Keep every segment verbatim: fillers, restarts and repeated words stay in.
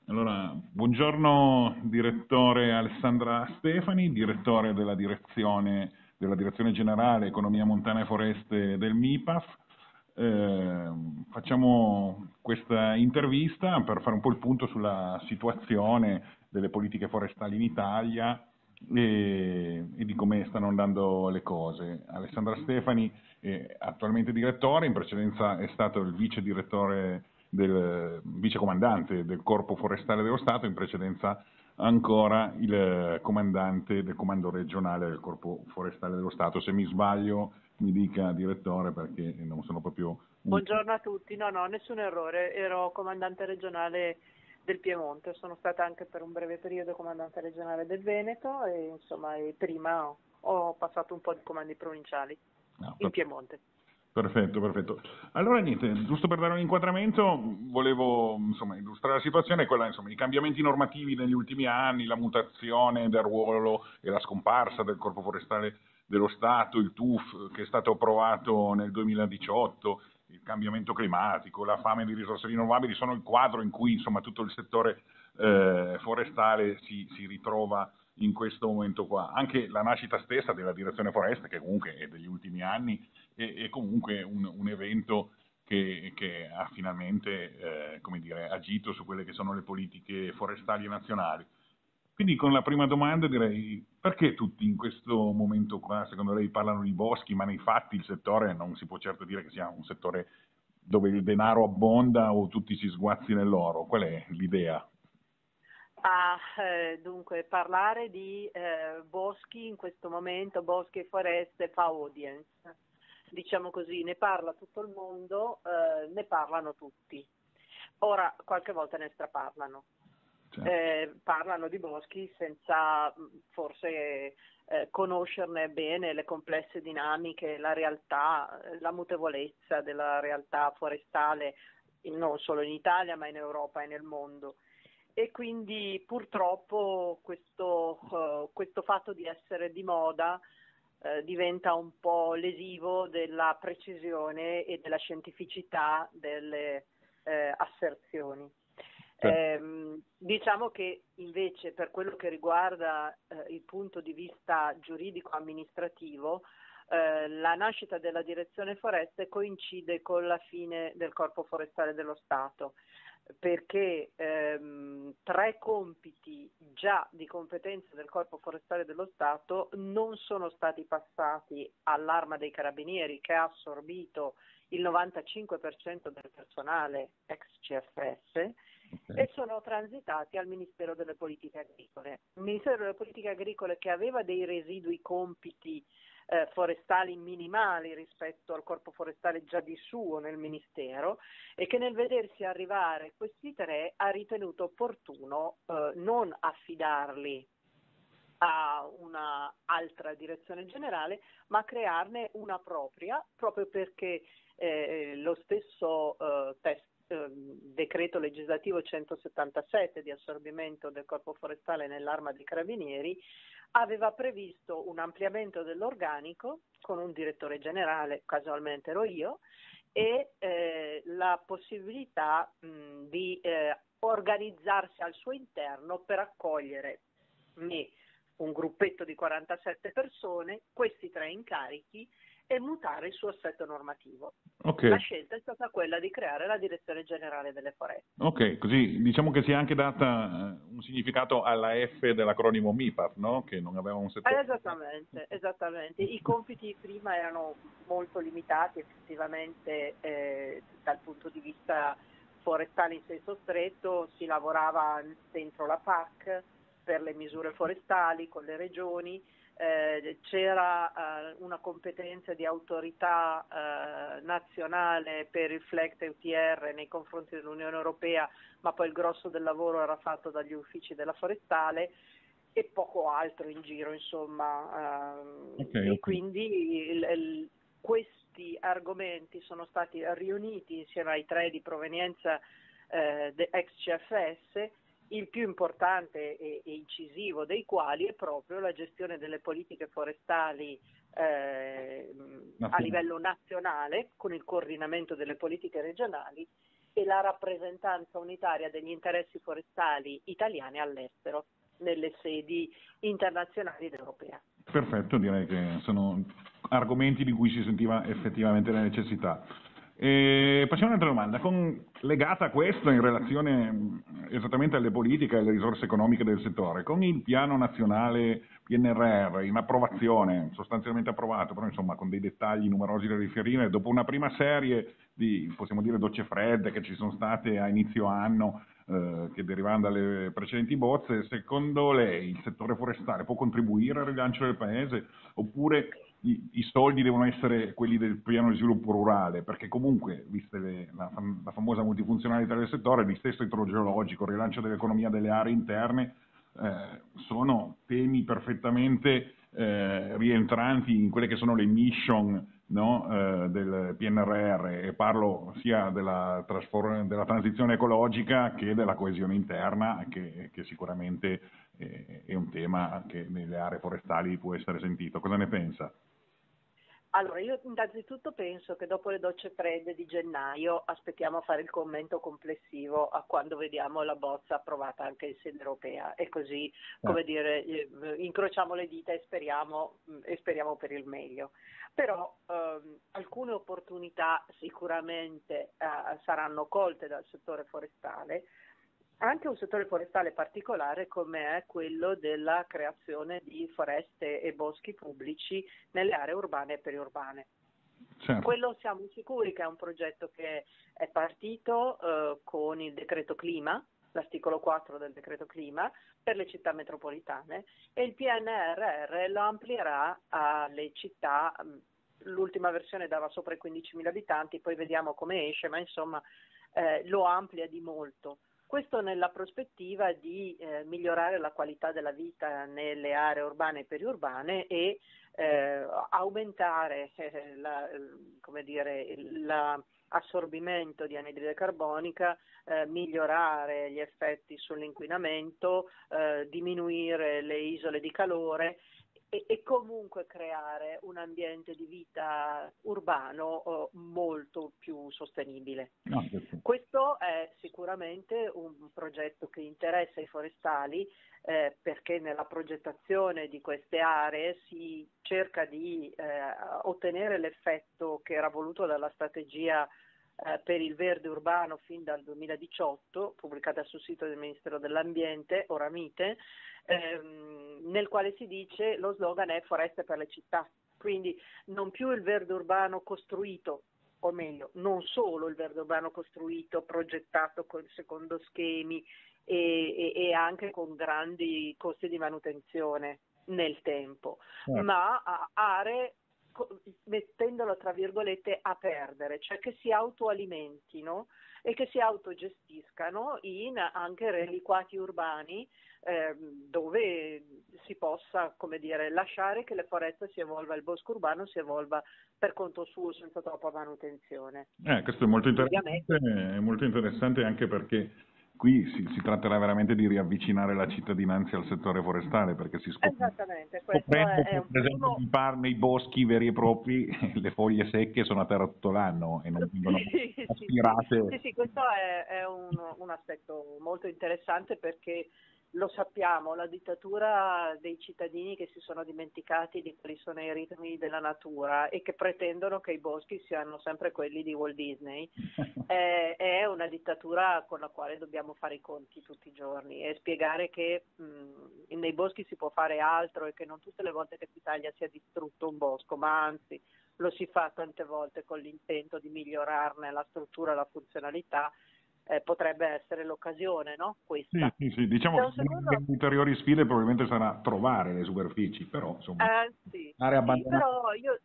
Allora, buongiorno direttore Alessandra Stefani, direttore della direzione, della direzione generale Economia Montana e Foreste del MIPAF. Eh, facciamo questa intervista per fare un po' il punto sulla situazione delle politiche forestali in Italia e, e di come stanno andando le cose. Alessandra Stefani è attualmente direttore, in precedenza è stato il vice direttore del vicecomandante del Corpo Forestale dello Stato, in precedenza ancora il comandante del comando regionale del Corpo Forestale dello Stato. Se mi sbaglio mi dica direttore, perché non sono proprio un... Buongiorno a tutti, no no, nessun errore, ero comandante regionale del Piemonte, sono stata anche per un breve periodo comandante regionale del Veneto e insomma e prima ho, ho passato un po' di comandi provinciali No, in Piemonte. perfetto, perfetto. Allora niente, giusto per dare un inquadramento, volevo insomma, illustrare la situazione, quella insomma, i cambiamenti normativi negli ultimi anni, la mutazione del ruolo e la scomparsa del Corpo Forestale dello Stato, il T U F che è stato approvato nel duemiladiciotto, il cambiamento climatico, la fame di risorse rinnovabili, sono il quadro in cui insomma, tutto il settore eh, forestale si, si ritrova in questo momento qua. Anche la nascita stessa della direzione foreste, che comunque è degli ultimi anni, è, è comunque un, un evento che, che ha finalmente eh, come dire, agito su quelle che sono le politiche forestali nazionali. Quindi con la prima domanda direi, perché tutti in questo momento qua, secondo lei, parlano di boschi, ma nei fatti il settore non si può certo dire che sia un settore dove il denaro abbonda o tutti si sguazzi nell'oro? Qual è l'idea? Ah, eh, dunque, parlare di eh, boschi in questo momento, boschi e foreste, fa audience. Diciamo così, ne parla tutto il mondo, eh, ne parlano tutti. Ora, qualche volta ne straparlano. Certo. Eh, parlano di boschi senza forse eh, conoscerne bene le complesse dinamiche, la realtà, la mutevolezza della realtà forestale, non solo in Italia ma in Europa e nel mondo. E quindi purtroppo questo, uh, questo fatto di essere di moda uh, diventa un po' lesivo della precisione e della scientificità delle uh, asserzioni. Certo. Eh, diciamo che invece per quello che riguarda eh, il punto di vista giuridico-amministrativo, eh, la nascita della direzione foreste coincide con la fine del Corpo Forestale dello Stato, perché ehm, tre compiti già di competenza del Corpo Forestale dello Stato non sono stati passati all'Arma dei Carabinieri, che ha assorbito il novantacinque per cento del personale ex C F S, Okay. e sono transitati al Ministero delle Politiche Agricole. Il Ministero delle Politiche Agricole, che aveva dei residui compiti eh, forestali minimali rispetto al corpo forestale già di suo nel Ministero, e che nel vedersi arrivare questi tre ha ritenuto opportuno eh, non affidarli a una altra direzione generale, ma crearne una propria, proprio perché eh, lo stesso eh, test, eh, decreto legislativo centosettantasette di assorbimento del corpo forestale nell'Arma dei Carabinieri aveva previsto un ampliamento dell'organico con un direttore generale, casualmente ero io, e eh, la possibilità mh, di eh, organizzarsi al suo interno per accogliere me, un gruppetto di quarantasette persone, questi tre incarichi e mutare il suo assetto normativo. Ok, La scelta è stata quella di creare la Direzione Generale delle Foreste. ok, così diciamo che sia anche data eh, un significato alla F dell'acronimo MIPAF, no? Che non aveva un Eh, settore. Esattamente, esattamente. I compiti prima erano molto limitati effettivamente eh, dal punto di vista forestale in senso stretto, si lavorava dentro la P A C per le misure forestali con le regioni, eh, c'era eh, una competenza di autorità eh, nazionale per il FLEGT e U T R nei confronti dell'Unione Europea, ma poi il grosso del lavoro era fatto dagli uffici della forestale e poco altro in giro, insomma, ehm, Ok, e ok. quindi il, il, questi argomenti sono stati riuniti insieme ai tre di provenienza eh, ex C F S, il più importante e, e incisivo dei quali è proprio la gestione delle politiche forestali eh, a livello nazionale con il coordinamento delle politiche regionali e la rappresentanza unitaria degli interessi forestali italiani all'estero, nelle sedi internazionali ed europee. Perfetto, direi che sono argomenti di cui si sentiva effettivamente la necessità. E passiamo a un'altra domanda, con, legata a questo in relazione mh, esattamente alle politiche e alle risorse economiche del settore, con il piano nazionale P N R R in approvazione, sostanzialmente approvato, però insomma con dei dettagli numerosi da riferire, dopo una prima serie di, possiamo dire, docce fredde che ci sono state a inizio anno, eh, che derivavano dalle precedenti bozze, secondo lei il settore forestale può contribuire al rilancio del paese oppure I, i soldi devono essere quelli del piano di sviluppo rurale, perché comunque, viste le, la, la famosa multifunzionalità del settore, il dissesto idrogeologico, il rilancio dell'economia delle aree interne, eh, sono temi perfettamente eh, rientranti in quelle che sono le mission, no, eh, del P N R R, e parlo sia della, della transizione ecologica che della coesione interna, che, che sicuramente eh, è un tema che nelle aree forestali può essere sentito. Cosa ne pensa? Allora, io innanzitutto penso che dopo le docce fredde di gennaio aspettiamo a fare il commento complessivo a quando vediamo la bozza approvata anche in sede europea e così, come dire, eh, incrociamo le dita e speriamo, e speriamo per il meglio. Però ehm, alcune opportunità sicuramente eh, saranno colte dal settore forestale, anche un settore forestale particolare come è quello della creazione di foreste e boschi pubblici nelle aree urbane e periurbane. Certo. Quello siamo sicuri che è un progetto che è partito eh, con il decreto clima, l'articolo quattro del decreto clima, per le città metropolitane, e il P N R R lo amplierà alle città. L'ultima versione dava sopra i quindicimila abitanti, poi vediamo come esce, ma insomma eh, lo amplia di molto. Questo nella prospettiva di eh, migliorare la qualità della vita nelle aree urbane e periurbane e eh, aumentare eh, la, come dire, l'assorbimento di anidride carbonica, eh, migliorare gli effetti sull'inquinamento, eh, diminuire le isole di calore e, e comunque creare un ambiente di vita urbano oh, molto più sostenibile. No, questo è sicuramente un progetto che interessa i forestali eh, perché nella progettazione di queste aree si cerca di eh, ottenere l'effetto che era voluto dalla strategia eh, per il verde urbano fin dal duemiladiciotto, pubblicata sul sito del Ministero dell'Ambiente, ora MITE, ehm, nel quale si dice lo slogan è foreste per le città, quindi non più il verde urbano costruito, o meglio, non solo il verde urbano costruito, progettato con, secondo schemi e, e, e anche con grandi costi di manutenzione nel tempo, eh. ma a aree, mettendolo tra virgolette, a perdere, cioè che si autoalimentino e che si autogestiscano in anche reliquati urbani eh, dove si possa, come dire, lasciare che le foreste si evolva, il bosco urbano si evolva per conto suo senza troppa manutenzione. Eh, questo è molto interessante, è molto interessante anche perché qui si, si tratterà veramente di riavvicinare la cittadinanza al settore forestale, perché si scopre, Esattamente, questo è, è un per esempio primo... par nei boschi veri e propri le foglie secche sono a terra tutto l'anno e non vengono sì, aspirate. Sì, sì, sì, questo è, è un, un aspetto molto interessante perché lo sappiamo, la dittatura dei cittadini che si sono dimenticati di quali sono i ritmi della natura e che pretendono che i boschi siano sempre quelli di Walt Disney, è, è una dittatura con la quale dobbiamo fare i conti tutti i giorni e spiegare che mh, nei boschi si può fare altro e che non tutte le volte che si taglia si è distrutto un bosco, ma anzi lo si fa tante volte con l'intento di migliorarne la struttura e la funzionalità. Eh, potrebbe essere l'occasione, no? Questa. Sì, sì, sì. Diciamo che secondo... le ulteriori sfide probabilmente sarà trovare le superfici, però insomma, eh, sì, aree sì, abbandonate. però io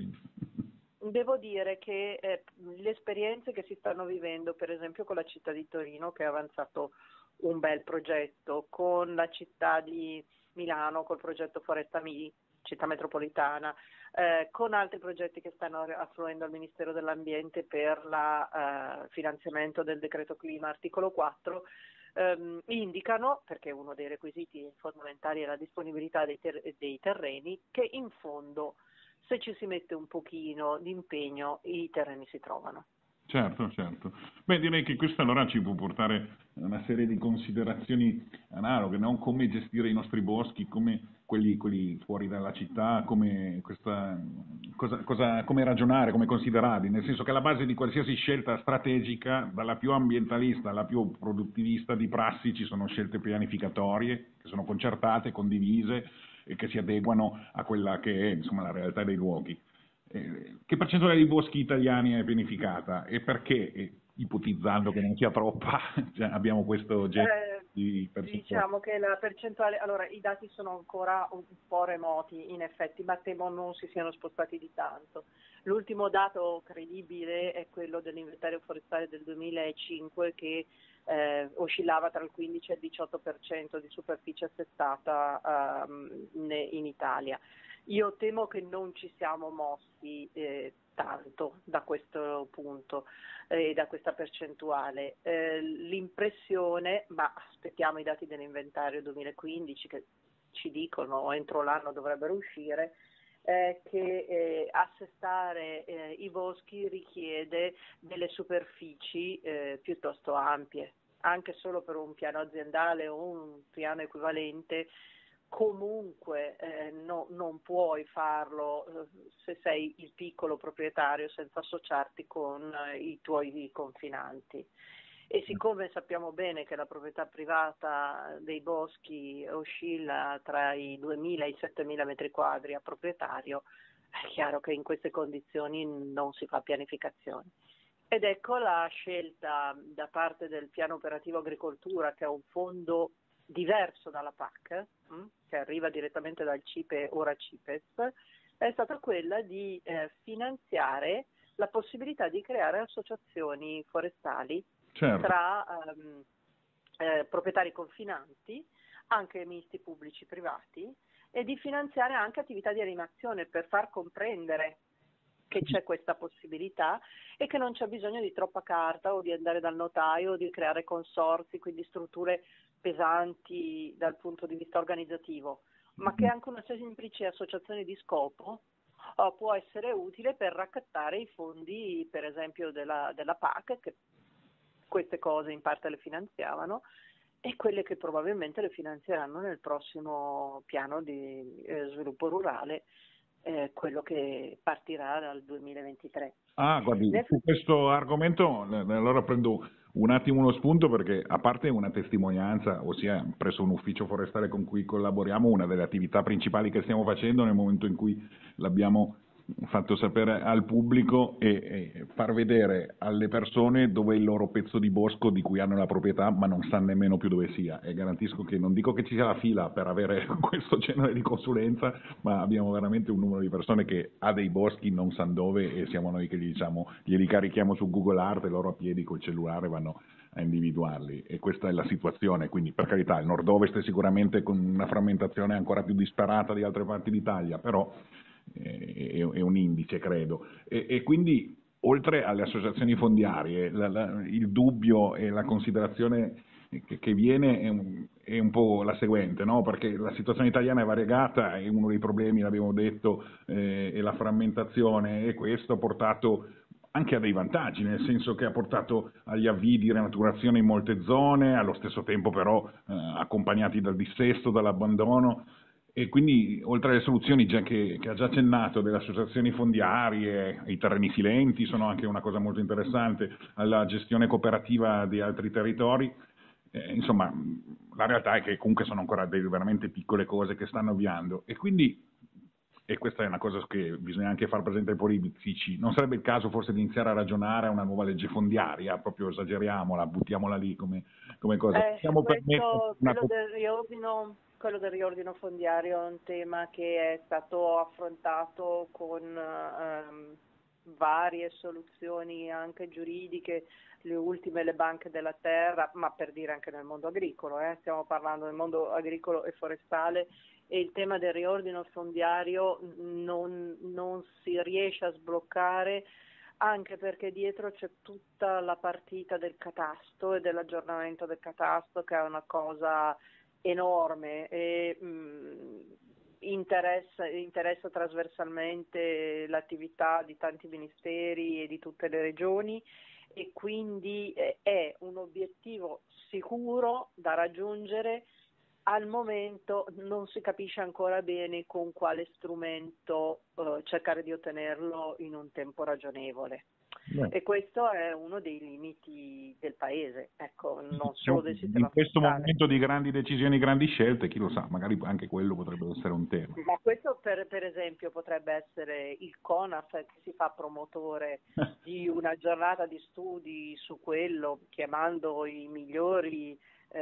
devo dire che eh, le esperienze che si stanno vivendo, per esempio con la città di Torino che ha avanzato un bel progetto, con la città di Milano, col progetto Foresta Mi, città metropolitana, eh, con altri progetti che stanno affluendo al Ministero dell'Ambiente per il eh, finanziamento del decreto clima articolo quattro, ehm, indicano, perché uno dei requisiti fondamentali è la disponibilità dei, ter- dei terreni, che in fondo se ci si mette un pochino di impegno i terreni si trovano. Certo, certo. Beh, direi che questo allora ci può portare a una serie di considerazioni analoghe, no? Come gestire i nostri boschi, come quelli, quelli fuori dalla città, come, questa, cosa, cosa- come ragionare, come considerarli, nel senso che alla base di qualsiasi scelta strategica, dalla più ambientalista alla più produttivista di prassi, ci sono scelte pianificatorie che sono concertate, condivise e che si adeguano a quella che è, insomma, la realtà dei luoghi. Eh, che percentuale di boschi italiani è pianificata e perché, eh, ipotizzando che non sia troppa, cioè, abbiamo questo genere Eh, di percentuale? diciamo che la percentuale, allora i dati sono ancora un po' remoti in effetti, ma temo non si siano spostati di tanto. L'ultimo dato credibile è quello dell'inventario forestale del duemilacinque che eh, oscillava tra il quindici e il diciotto per cento di superficie assestata ehm, ne- in Italia. Io temo che non ci siamo mossi eh, tanto da questo punto e da questa percentuale. Eh, l'impressione, ma aspettiamo i dati dell'inventario duemilaquindici che ci dicono entro l'anno dovrebbero uscire, è che eh, assestare eh, i boschi richiede delle superfici eh, piuttosto ampie, anche solo per un piano aziendale o un piano equivalente. Comunque eh, no, non puoi farlo eh, se sei il piccolo proprietario senza associarti con eh, i tuoi confinanti. E siccome sappiamo bene che la proprietà privata dei boschi oscilla tra i duemila e i settemila metri quadri a proprietario, è chiaro che in queste condizioni non si fa pianificazione. Ed ecco la scelta da parte del Piano Operativo Agricoltura, che è un fondo diverso dalla P A C, mh, che arriva direttamente dal CIPE, ora CIPES, è stata quella di eh, finanziare la possibilità di creare associazioni forestali Certo. tra ehm, eh, proprietari confinanti, anche misti pubblici-privati, e di finanziare anche attività di animazione per far comprendere che c'è questa possibilità e che non c'è bisogno di troppa carta o di andare dal notaio o di creare consorzi, quindi strutture pesanti dal punto di vista organizzativo, ma che anche una semplice associazione di scopo uh, può essere utile per raccattare i fondi, per esempio, della, della P A C, che queste cose in parte le finanziavano, e quelle che probabilmente le finanzieranno nel prossimo piano di eh, sviluppo rurale, eh, quello che partirà dal duemilaventitré. Ah, guardi, Nel su questo argomento eh, allora prendo un attimo uno spunto perché a parte una testimonianza, ossia presso un ufficio forestale con cui collaboriamo, una delle attività principali che stiamo facendo nel momento in cui l'abbiamo fatto sapere al pubblico e, e far vedere alle persone dove è il loro pezzo di bosco di cui hanno la proprietà ma non sanno nemmeno più dove sia, e garantisco che non dico che ci sia la fila per avere questo genere di consulenza, ma abbiamo veramente un numero di persone che ha dei boschi non sanno dove e siamo noi che gli diciamo, glieli carichiamo su Google Earth e loro a piedi col cellulare vanno a individuarli, e questa è la situazione. Quindi per carità il nord-ovest è sicuramente con una frammentazione ancora più disparata di altre parti d'Italia, però è, è un indice, credo. E, e quindi, oltre alle associazioni fondiarie, la, la, il dubbio e la considerazione che, che viene è un, è un po' la seguente, no? Perché la situazione italiana è variegata e uno dei problemi, l'abbiamo detto, eh, è la frammentazione, e questo ha portato anche a dei vantaggi, nel senso che ha portato agli avvii di rinaturazione in molte zone, allo stesso tempo però eh, accompagnati dal dissesto, dall'abbandono. E quindi, oltre alle soluzioni già che, che ha già accennato delle associazioni fondiarie, i terreni silenti sono anche una cosa molto interessante, alla gestione cooperativa di altri territori, eh, insomma, la realtà è che comunque sono ancora delle veramente piccole cose che stanno avviando, e quindi, e questa è una cosa che bisogna anche far presente ai politici, non sarebbe il caso forse di iniziare a ragionare a una nuova legge fondiaria, proprio esageriamola, buttiamola lì come, come cosa. Eh, Possiamo permettere questo, una... quello del riordino, quello del riordino fondiario è un tema che è stato affrontato con ehm, varie soluzioni anche giuridiche, le ultime le banche della terra, ma per dire anche nel mondo agricolo, eh, stiamo parlando del mondo agricolo e forestale, e il tema del riordino fondiario non, non si riesce a sbloccare, anche perché dietro c'è tutta la partita del catasto e dell'aggiornamento del catasto, che è una cosa enorme e mh, interessa, interessa trasversalmente l'attività di tanti ministeri e di tutte le regioni, e quindi eh, è un obiettivo sicuro da raggiungere. Al momento non si capisce ancora bene con quale strumento eh, cercare di ottenerlo in un tempo ragionevole. Beh. E questo è uno dei limiti del paese, ecco, non Diciamo solo del che in sistema questo fiscale. momento di grandi decisioni, grandi scelte, chi lo sa, magari anche quello potrebbe essere un tema. Ma questo per, per esempio potrebbe essere il CONAF che si fa promotore di una giornata di studi su quello, chiamando i migliori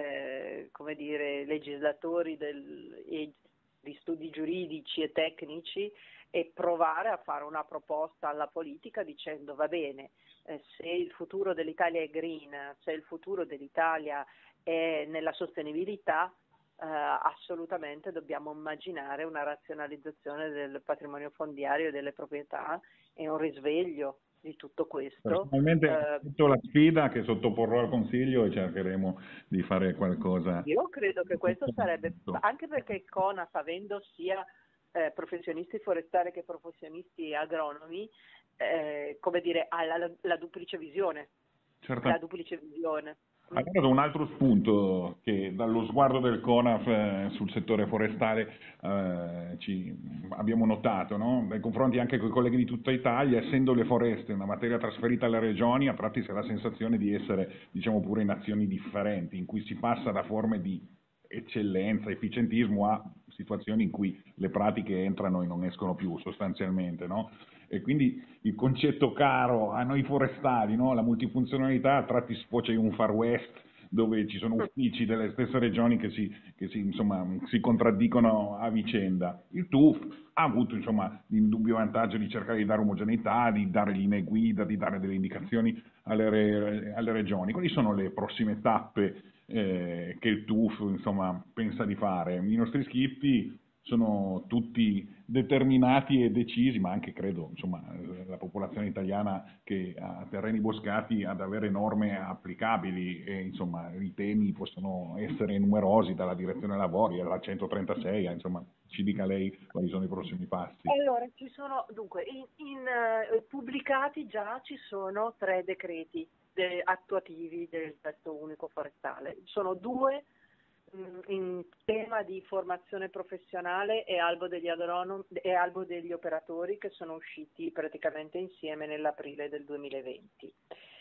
eh, come dire, legislatori del, e di studi giuridici e tecnici e provare a fare una proposta alla politica dicendo va bene, eh, se il futuro dell'Italia è green, se il futuro dell'Italia è nella sostenibilità, Uh, assolutamente dobbiamo immaginare una razionalizzazione del patrimonio fondiario e delle proprietà e un risveglio di tutto questo. Personalmente Uh, accetto la sfida che sottoporrò al Consiglio e cercheremo di fare qualcosa. io credo che questo sarebbe, anche perché il CONAF, avendo sia eh, professionisti forestali che professionisti agronomi, eh, come dire, ha la, la duplice visione. Certamente. La duplice visione. Allora, un altro spunto che dallo sguardo del CONAF eh, sul settore forestale eh, ci abbiamo notato, no? Nei confronti anche con i colleghi di tutta Italia, essendo le foreste una materia trasferita alle regioni, a tratti si ha la sensazione di essere, diciamo, pure in azioni differenti, in cui si passa da forme di eccellenza, efficientismo a situazioni in cui le pratiche entrano e non escono più sostanzialmente, no? E quindi il concetto caro a noi forestali, no? La multifunzionalità a tratti sfocia in un Far West dove ci sono uffici delle stesse regioni che si, che si, insomma, si contraddicono a vicenda. Il T U F ha avuto insomma, l'indubbio vantaggio di cercare di dare omogeneità, di dare linee guida, di dare delle indicazioni alle, re, alle regioni. Quali sono le prossime tappe eh, che il T U F insomma, pensa di fare? I nostri iscritti sono tutti determinati e decisi, ma anche credo insomma, la popolazione italiana che ha terreni boscati ad avere norme applicabili e insomma, i temi possono essere numerosi dalla direzione lavori alla centotrentasei, insomma ci dica lei quali sono i prossimi passi. Allora, ci sono, dunque, in, in uh, pubblicati già ci sono tre decreti de, attuativi del testo unico forestale, sono due in tema di formazione professionale e albo degli agronomi e albo degli operatori che sono usciti praticamente insieme nell'aprile del duemilaventi.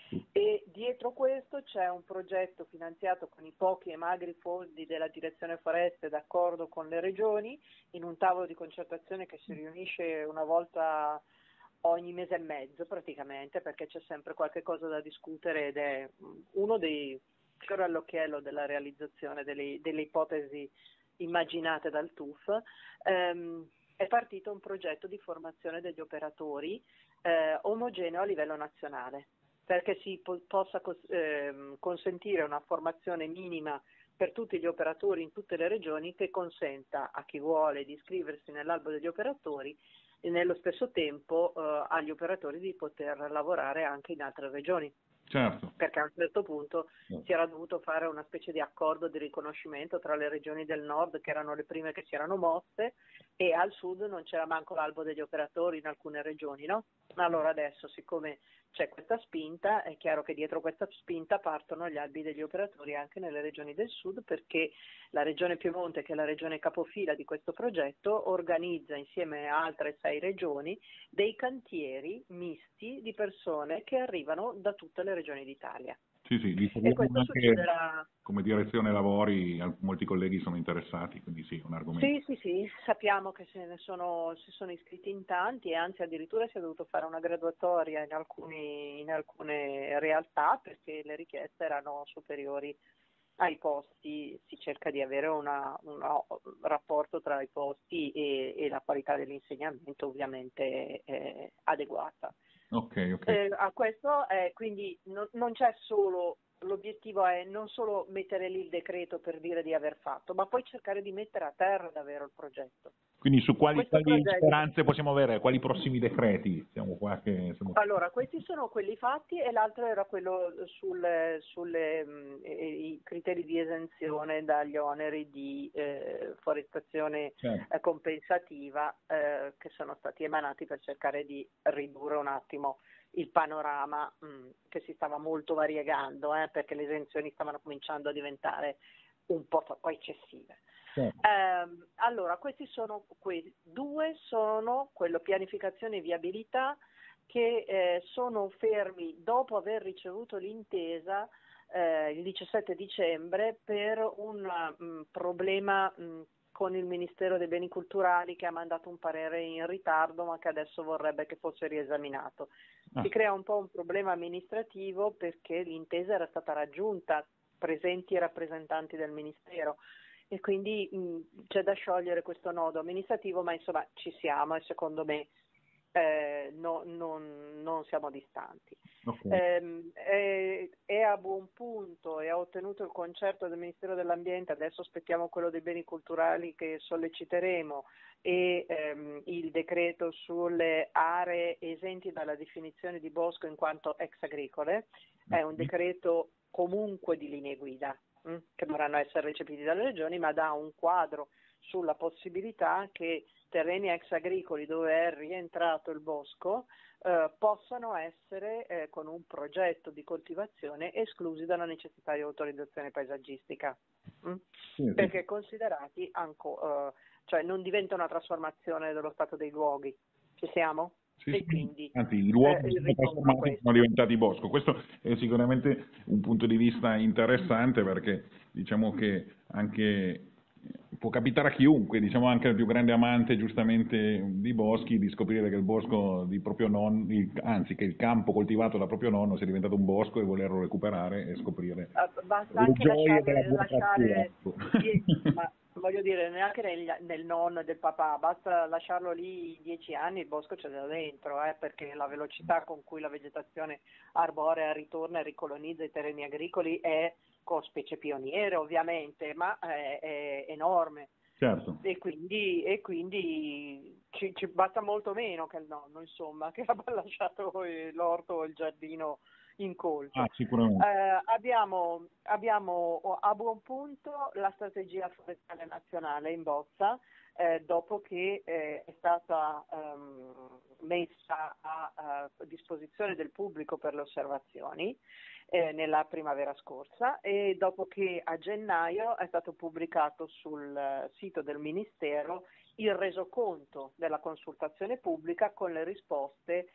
E dietro questo c'è un progetto finanziato con i pochi e magri fondi della direzione foreste d'accordo con le regioni in un tavolo di concertazione che si riunisce una volta ogni mese e mezzo praticamente, perché c'è sempre qualche cosa da discutere ed è uno dei fiore all'occhiello della realizzazione delle, delle ipotesi immaginate dal T U F. ehm, è partito un progetto di formazione degli operatori eh, omogeneo a livello nazionale, perché si po- possa cos- ehm, consentire una formazione minima per tutti gli operatori in tutte le regioni che consenta a chi vuole di iscriversi nell'albo degli operatori e nello stesso tempo eh, agli operatori di poter lavorare anche in altre regioni. Certo. Perché a un certo punto si era dovuto fare una specie di accordo di riconoscimento tra le regioni del nord, che erano le prime che si erano mosse, e al sud non c'era manco l'albo degli operatori in alcune regioni, no? Allora adesso, siccome c'è questa spinta, è chiaro che dietro questa spinta partono gli albi degli operatori anche nelle regioni del sud, perché la regione Piemonte, che è la regione capofila di questo progetto, organizza insieme a altre sei regioni dei cantieri misti di persone che arrivano da tutte le regioni d'Italia. Sì, sì, li E questo anche succederà. Come direzione lavori, molti colleghi sono interessati, quindi sì, è un argomento. Sì, sì, sì, sappiamo che se ne sono, si sono iscritti in tanti e anzi addirittura si è dovuto fare una graduatoria in, alcuni, in alcune realtà perché le richieste erano superiori ai posti, si cerca di avere una, un rapporto tra i posti e, e la qualità dell'insegnamento ovviamente eh, adeguata. Ok, ok. Eh, a questo è, quindi non, non c'è solo, l'obiettivo è non solo mettere lì il decreto per dire di aver fatto, ma poi cercare di mettere a terra davvero il progetto. Quindi su quali, Questo quali progetto, speranze possiamo avere? Quali prossimi decreti? Siamo qua che siamo... allora, questi sono quelli fatti e l'altro era quello sul, sulle mh, i criteri di esenzione dagli oneri di eh, forestazione Certo. eh, compensativa eh, che sono stati emanati per cercare di ridurre un attimo il panorama mh, che si stava molto variegando, eh, perché le esenzioni stavano cominciando a diventare un po' troppo eccessive. Certo. Eh, allora, questi sono quei due sono quello pianificazione e viabilità che eh, sono fermi dopo aver ricevuto l'intesa eh, il diciassette dicembre per un mh, problema mh, con il Ministero dei Beni Culturali che ha mandato un parere in ritardo ma che adesso vorrebbe che fosse riesaminato. Ah. Si crea un po' un problema amministrativo perché l'intesa era stata raggiunta, presenti i rappresentanti del Ministero, e quindi mh, c'è da sciogliere questo nodo amministrativo, ma insomma ci siamo e secondo me eh, no, non, non siamo distanti. Okay. Eh, è, è a buon punto e ha ottenuto il concerto del Ministero dell'Ambiente, adesso aspettiamo quello dei beni culturali che solleciteremo e ehm, il decreto sulle aree esenti dalla definizione di bosco in quanto ex agricole, è un decreto comunque di linee guida che dovranno essere recepiti dalle regioni, ma dà un quadro sulla possibilità che terreni ex agricoli dove è rientrato il bosco eh, possano essere eh, con un progetto di coltivazione esclusi dalla necessità di autorizzazione paesaggistica, mm? Sì, sì. Perché considerati anco, eh, cioè non diventa una trasformazione dello stato dei luoghi. Ci siamo? Sì, E sì. quindi Anzi, i luoghi eh, sono ritorno a trasformati, questo. sono diventati bosco. Questo è sicuramente un punto di vista interessante perché diciamo che anche può capitare a chiunque, diciamo anche al più grande amante giustamente di boschi, di scoprire che il bosco di proprio nonno, anzi che il campo coltivato da proprio nonno sia diventato un bosco e volerlo recuperare e scoprire Uh, basta le anche gioie della lasciarle, burocrazia. lasciare, die- ma voglio dire, neanche nel, nel nonno e del papà, basta lasciarlo lì dieci anni, il bosco c'è da dentro, eh, perché la velocità con cui la vegetazione arborea ritorna e ricolonizza i terreni agricoli è con specie pioniere ovviamente, ma è, è enorme. Certo. E quindi, e quindi ci, ci basta molto meno che il nonno, insomma, che abbia lasciato eh, l'orto o il giardino incolto. Ah, sicuramente. Eh, abbiamo, abbiamo a buon punto la strategia forestale nazionale in bozza, eh, dopo che eh, è stata ehm, messa a, a disposizione del pubblico per le osservazioni eh, nella primavera scorsa e dopo che a gennaio è stato pubblicato sul eh, sito del Ministero il resoconto della consultazione pubblica con le risposte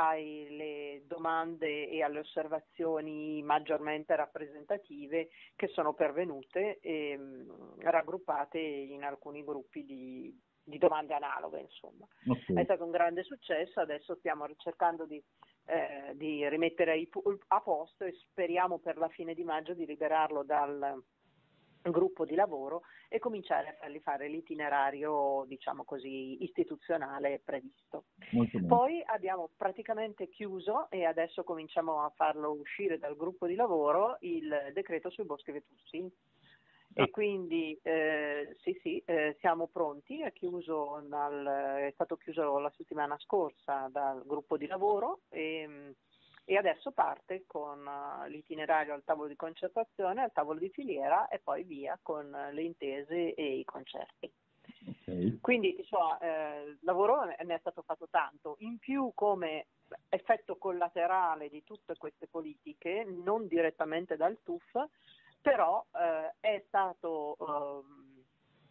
alle domande e alle osservazioni maggiormente rappresentative che sono pervenute e mh, raggruppate in alcuni gruppi di, di domande analoghe, insomma. Okay. È stato un grande successo, adesso stiamo cercando di, eh, di rimettere i pu- a posto e speriamo per la fine di maggio di liberarlo dal gruppo di lavoro e cominciare a fargli fare l'itinerario, diciamo così, istituzionale previsto. Molto bene. Poi abbiamo praticamente chiuso e adesso cominciamo a farlo uscire dal gruppo di lavoro il decreto sui boschi vetussi. Ah. E quindi eh, sì, sì, eh, siamo pronti, è, chiuso dal, è stato chiuso la settimana scorsa dal gruppo di lavoro e, e adesso parte con uh, l'itinerario al tavolo di concertazione, al tavolo di filiera e poi via con le intese e i concerti. Okay. Quindi insomma, eh, il lavoro ne è stato fatto tanto, in più come effetto collaterale di tutte queste politiche, non direttamente dal T U F, però eh, è stato eh,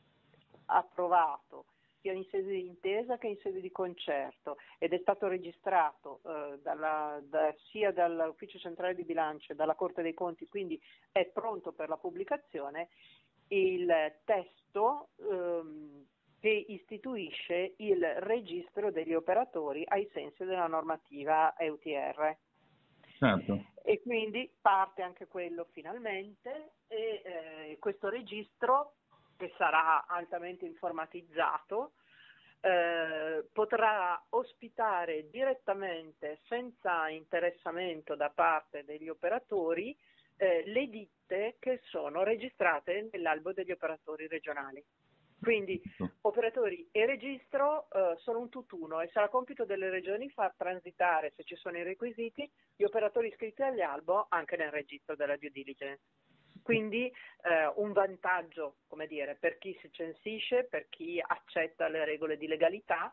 approvato sia in sede di intesa che in sede di concerto ed è stato registrato eh, dalla, da, sia dall'Ufficio Centrale di Bilancio e dalla Corte dei Conti, quindi è pronto per la pubblicazione il testo ehm, che istituisce il registro degli operatori ai sensi della normativa E U T R. Certo. E quindi parte anche quello finalmente e eh, questo registro, che sarà altamente informatizzato, eh, potrà ospitare direttamente, senza interessamento da parte degli operatori, eh, le ditte che sono registrate nell'albo degli operatori regionali. Quindi operatori e registro eh, sono un tutt'uno e sarà compito delle regioni far transitare, se ci sono i requisiti, gli operatori iscritti agli albo anche nel registro della due diligence. Quindi eh, un vantaggio, come dire, per chi si censisce, per chi accetta le regole di legalità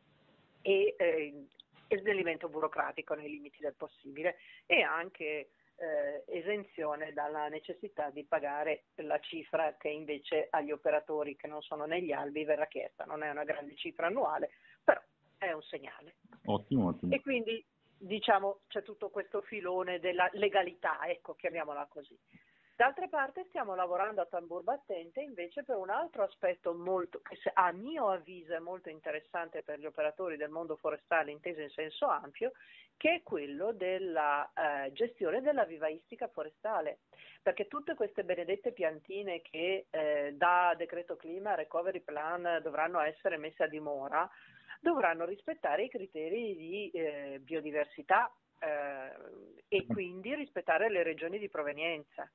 e eh, il snellimento burocratico nei limiti del possibile e anche eh, esenzione dalla necessità di pagare la cifra che invece agli operatori che non sono negli albi verrà chiesta. Non è una grande cifra annuale, però è un segnale. Ottimo, ottimo. E quindi diciamo c'è tutto questo filone della legalità, ecco, chiamiamola così. D'altra parte stiamo lavorando a tambur battente invece per un altro aspetto molto, che a mio avviso è molto interessante per gli operatori del mondo forestale inteso in senso ampio, che è quello della eh, gestione della vivaistica forestale, perché tutte queste benedette piantine che eh, da decreto clima, recovery plan dovranno essere messe a dimora, dovranno rispettare i criteri di eh, biodiversità eh, e quindi rispettare le regioni di provenienza.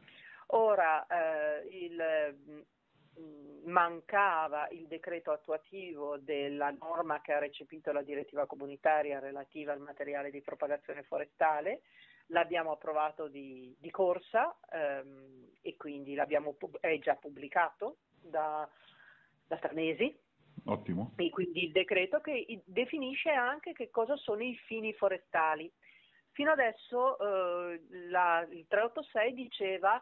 Ora eh, il, mh, mancava il decreto attuativo della norma che ha recepito la direttiva comunitaria relativa al materiale di propagazione forestale, l'abbiamo approvato di, di corsa ehm, e quindi l'abbiamo è già pubblicato da, da tre mesi. Ottimo. E quindi il decreto che definisce anche che cosa sono i fini forestali. Fino adesso eh, la, il trecentoottantasei diceva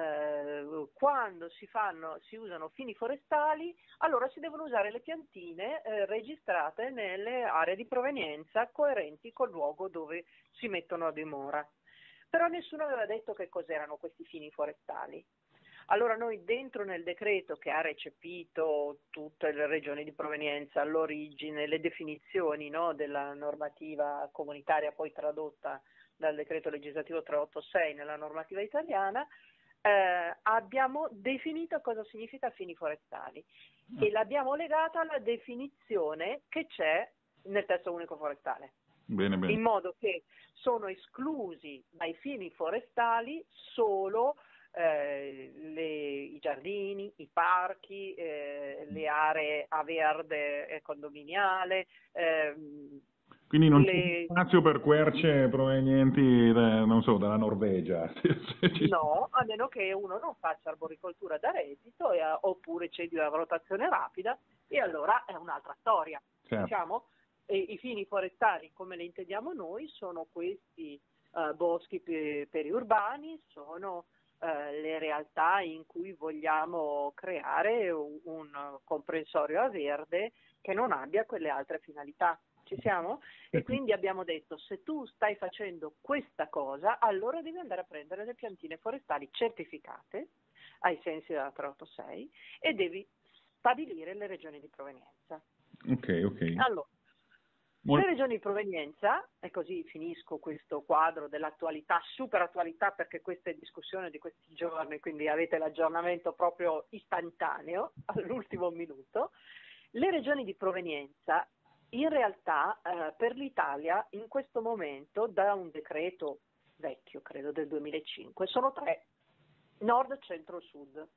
Eh, quando si fanno, si usano fini forestali, allora si devono usare le piantine eh, registrate nelle aree di provenienza coerenti col luogo dove si mettono a dimora. Però nessuno aveva detto che cos'erano questi fini forestali. Allora noi dentro nel decreto che ha recepito tutte le regioni di provenienza, l'origine, le definizioni, no, della normativa comunitaria poi tradotta dal decreto legislativo trecentoottantasei nella normativa italiana, Eh, abbiamo definito cosa significa fini forestali e l'abbiamo legata alla definizione che c'è nel testo unico forestale. Bene, bene. In modo che sono esclusi dai fini forestali solo eh, le, i giardini, i parchi, eh, le aree a verde e condominiale, eh, Quindi non le... c'è spazio per querce provenienti da, non so, dalla Norvegia. No, a meno che uno non faccia arboricoltura da reddito e, oppure cedi a valutazione rapida e allora è un'altra storia. Certo. Diciamo, e i fini forestali come li intendiamo noi sono questi uh, boschi pe- periurbani, sono uh, le realtà in cui vogliamo creare un, un comprensorio a verde che non abbia quelle altre finalità. Ci siamo? E quindi abbiamo detto, se tu stai facendo questa cosa, allora devi andare a prendere le piantine forestali certificate, ai sensi della trecentoottantasei, e devi stabilire le regioni di provenienza. Ok, ok. Allora, Mol- le regioni di provenienza, e così finisco questo quadro dell'attualità, super attualità, perché questa è discussione di questi giorni, quindi avete l'aggiornamento proprio istantaneo, all'ultimo minuto. Le regioni di provenienza in realtà eh, per l'Italia in questo momento, da un decreto vecchio, credo del duemilacinque, sono tre, nord, centro, sud.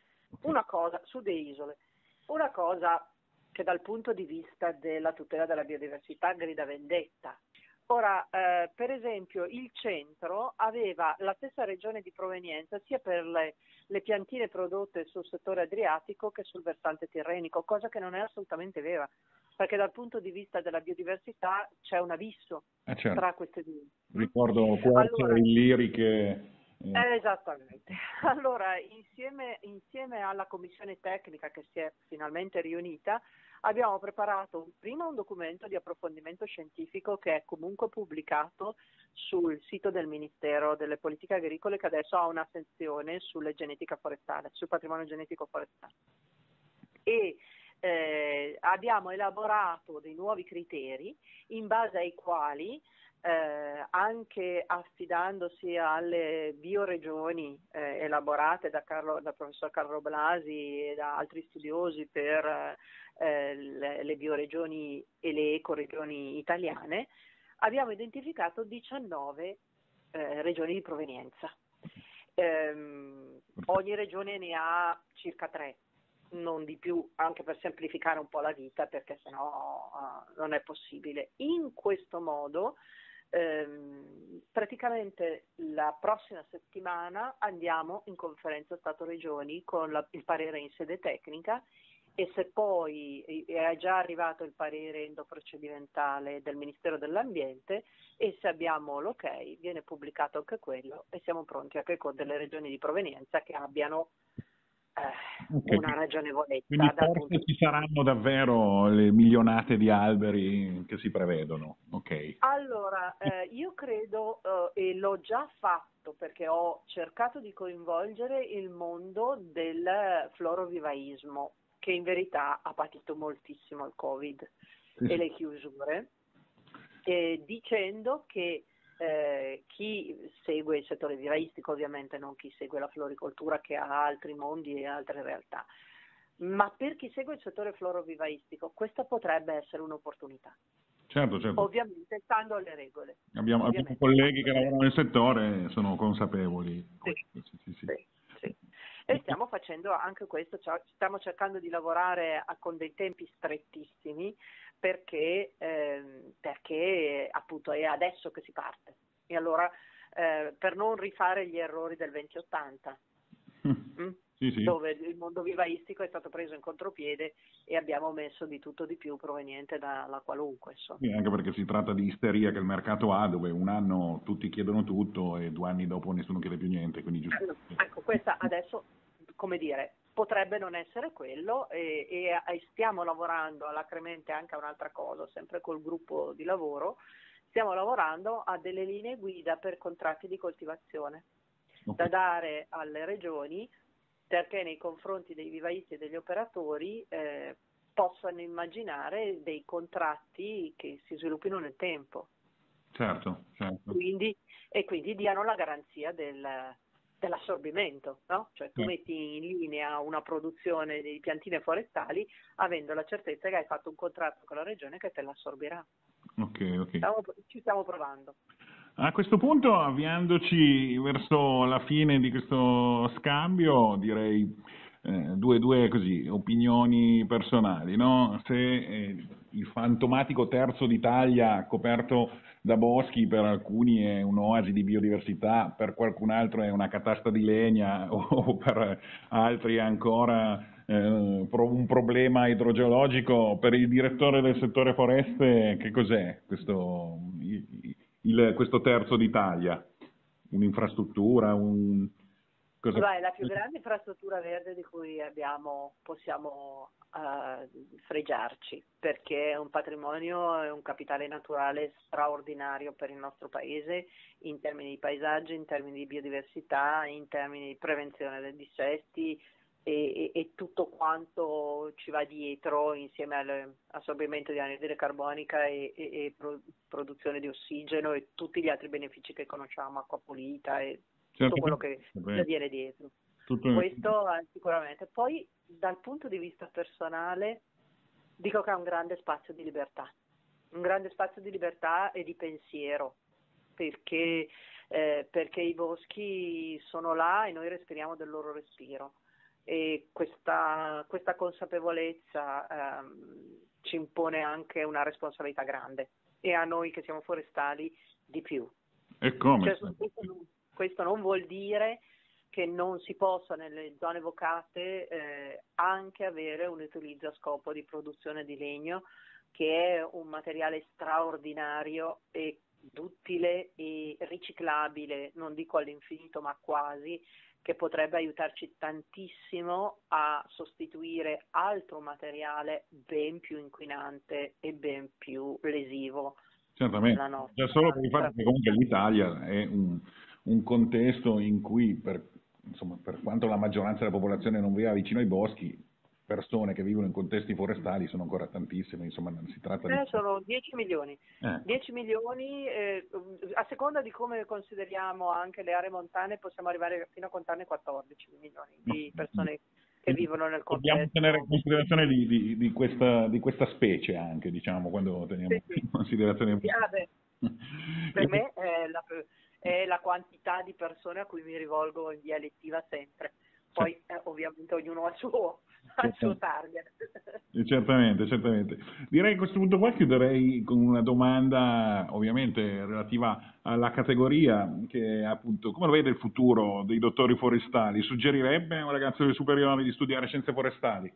Una cosa, sud e isole, una cosa che dal punto di vista della tutela della biodiversità grida vendetta. Ora, eh, per esempio, il centro aveva la stessa regione di provenienza sia per le, le piantine prodotte sul settore adriatico che sul versante tirrenico, cosa che non è assolutamente vera, perché dal punto di vista della biodiversità c'è un abisso eh, certo. tra queste due. Ricordo querce Allora, illiriche. Eh, esattamente. Allora, insieme, insieme alla commissione tecnica che si è finalmente riunita, abbiamo preparato prima un documento di approfondimento scientifico che è comunque pubblicato sul sito del Ministero delle Politiche Agricole, che adesso ha una sezione sulla genetica forestale, sul patrimonio genetico forestale. E eh, abbiamo elaborato dei nuovi criteri in base ai quali Eh, anche affidandosi alle bioregioni eh, elaborate da Carlo, dal professor Carlo Blasi e da altri studiosi per eh, le, le bioregioni e le ecoregioni italiane, abbiamo identificato diciannove eh, regioni di provenienza. Eh, ogni regione ne ha circa tre. non di più, anche per semplificare un po' la vita, perché sennò uh, non è possibile. In questo modo, ehm, praticamente la prossima settimana andiamo in conferenza Stato-Regioni con la, il parere in sede tecnica, e se poi è già arrivato il parere endoprocedimentale del Ministero dell'Ambiente, e se abbiamo l'ok viene pubblicato anche quello, e siamo pronti anche con delle regioni di provenienza che abbiano eh, Okay. una ragionevolezza. Quindi dal forse punto di ci vista. saranno davvero le milionate di alberi che si prevedono. Ok. Allora, eh, io credo, eh, e l'ho già fatto perché ho cercato di coinvolgere il mondo del florovivaismo, che in verità ha patito moltissimo il Covid Sì, e sì. le chiusure, eh, dicendo che eh, chi segue il settore vivaistico, ovviamente non chi segue la floricoltura, che ha altri mondi e altre realtà, ma per chi segue il settore florovivaistico questa potrebbe essere un'opportunità. Certo, certo. Ovviamente stando alle regole. Abbiamo, abbiamo Ovviamente colleghi stando che alle lavorano nel settore e sono consapevoli. Sì, Sì, sì, sì. sì, sì. E stiamo facendo anche questo, cioè stiamo cercando di lavorare a- con dei tempi strettissimi, perché, ehm, perché appunto è adesso che si parte. E allora eh, per non rifare gli errori del venti ottanta, mm? Sì, sì. dove il mondo vivaistico è stato preso in contropiede e abbiamo messo di tutto di più proveniente dalla qualunque. Insomma. Sì, anche perché si tratta di isteria che il mercato ha, dove un anno tutti chiedono tutto e due anni dopo nessuno chiede più niente, quindi giusto. Ecco, questa adesso, come dire, potrebbe non essere quello, e, e, e stiamo lavorando alacremente anche a un'altra cosa, sempre col gruppo di lavoro, stiamo lavorando a delle linee guida per contratti di coltivazione da Ok. dare alle regioni, perché nei confronti dei vivaisti e degli operatori eh, possano immaginare dei contratti che si sviluppino nel tempo. Certo, certo. Quindi, e quindi diano la garanzia del, dell'assorbimento, no? Cioè tu Certo. metti in linea una produzione di piantine forestali avendo la certezza che hai fatto un contratto con la regione che te l'assorbirà. Ok, ok. Stiamo, ci stiamo provando. A questo punto, avviandoci verso la fine di questo scambio, direi eh, due, due così, opinioni personali, no? Se eh, il fantomatico terzo d'Italia coperto da boschi per alcuni è un'oasi di biodiversità, per qualcun altro è una catasta di legna o per altri è ancora eh, pro- un problema idrogeologico, per il direttore del settore foreste che cos'è questo? Il, questo terzo d'Italia, un'infrastruttura, un... Cosa... Beh, è la più grande infrastruttura verde di cui abbiamo, possiamo uh, fregiarci, perché è un patrimonio e un capitale naturale straordinario per il nostro paese in termini di paesaggio, in termini di biodiversità, in termini di prevenzione dei dissesti e, e, e tutto quanto ci va dietro insieme all'assorbimento di anidride carbonica e, e, e pro, produzione di ossigeno e tutti gli altri benefici che conosciamo, acqua pulita e tutto quello che viene dietro. Tutto... Questo eh, sicuramente. Poi dal punto di vista personale dico che ha un grande spazio di libertà, un grande spazio di libertà e di pensiero, perché, eh, perché i boschi sono là e noi respiriamo del loro respiro, e questa, questa consapevolezza ehm, ci impone anche una responsabilità grande, e a noi che siamo forestali di più. E come? Cioè, questo, non, questo non vuol dire che non si possa nelle zone vocate eh, anche avere un utilizzo a scopo di produzione di legno, che è un materiale straordinario e duttile e riciclabile, non dico all'infinito ma quasi, che potrebbe aiutarci tantissimo a sostituire altro materiale ben più inquinante e ben più lesivo. Certamente, già solo per il fatto che comunque l'Italia è un, un contesto in cui, per, insomma, per quanto la maggioranza della popolazione non viva vicino ai boschi, persone che vivono in contesti forestali sono ancora tantissime, insomma non si tratta di... Eh, sono dieci milioni, Eh. dieci milioni eh, a seconda di come consideriamo anche le aree montane possiamo arrivare fino a contarne quattordici milioni di persone che vivono nel contesto. Dobbiamo tenere in considerazione di, di, di, questa, di questa specie anche, diciamo, quando teniamo sì, sì. in considerazione... Sì, ah, beh, per me è la, è la quantità di persone a cui mi rivolgo in via elettiva sempre. Poi eh, ovviamente ovviamente ognuno ha il suo, ha il suo target. Eh, Certamente, certamente. Direi che a questo punto qua chiuderei con una domanda ovviamente relativa alla categoria che è appunto come lo vede il futuro dei dottori forestali? Suggerirebbe a un ragazzo delle superiori di studiare scienze forestali?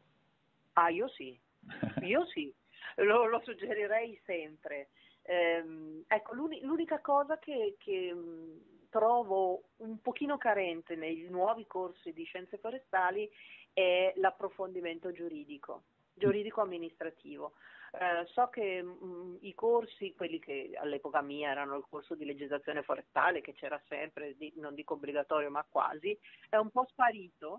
Ah, io sì, io sì, lo, lo suggerirei sempre. Ehm, ecco, l'uni- l'unica cosa che, che, mh, trovo un pochino carente nei nuovi corsi di scienze forestali è l'approfondimento giuridico, giuridico-amministrativo. Eh, so che mh, i corsi, quelli che all'epoca mia erano il corso di legislazione forestale, che c'era sempre, di- non dico obbligatorio, ma quasi, è un po' sparito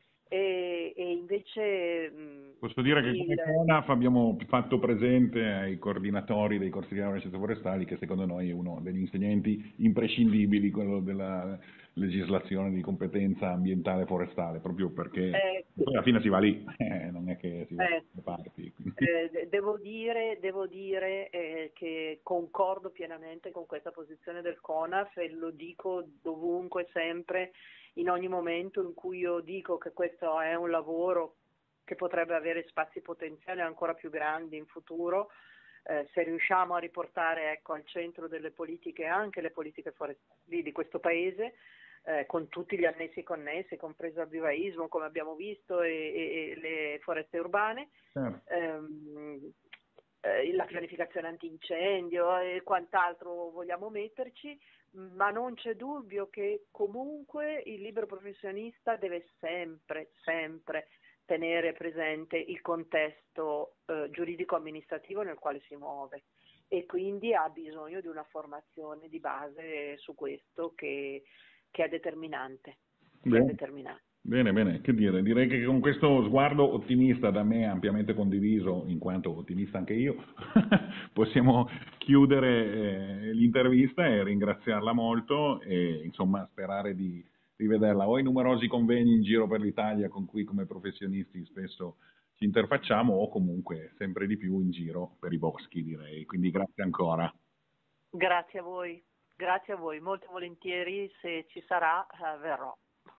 e, e invece mh, Posso dire che il, come CONAF abbiamo fatto presente ai coordinatori dei corsi di laurea in scienze forestali che secondo noi è uno degli insegnamenti imprescindibili, quello della legislazione di competenza ambientale forestale, proprio perché eh, poi alla fine si va lì, eh, non è che si va da eh, altre parti. Quindi. Eh, de- devo dire, devo dire eh, che concordo pienamente con questa posizione del CONAF e lo dico dovunque, sempre, in ogni momento in cui io dico che questo è un lavoro che potrebbe avere spazi potenziali ancora più grandi in futuro, eh, se riusciamo a riportare, ecco, al centro delle politiche anche le politiche forestali di questo Paese, eh, con tutti gli annessi connessi, compreso il vivaismo, come abbiamo visto, e, e- e le foreste urbane, Certo. ehm, eh, la pianificazione antincendio e quant'altro vogliamo metterci, ma non c'è dubbio che comunque il libero professionista deve sempre, sempre tenere presente il contesto eh, giuridico-amministrativo nel quale si muove e quindi ha bisogno di una formazione di base su questo che, che è determinante. Che è Bene. determinante. Bene, bene, che dire, direi che con questo sguardo ottimista da me ampiamente condiviso, in quanto ottimista anche io, possiamo chiudere eh, l'intervista e ringraziarla molto e insomma sperare di rivederla o ai numerosi convegni in giro per l'Italia con cui come professionisti spesso ci interfacciamo o comunque sempre di più in giro per i boschi, direi. Quindi grazie ancora. Grazie a voi, grazie a voi, molto volentieri, se ci sarà eh, verrò.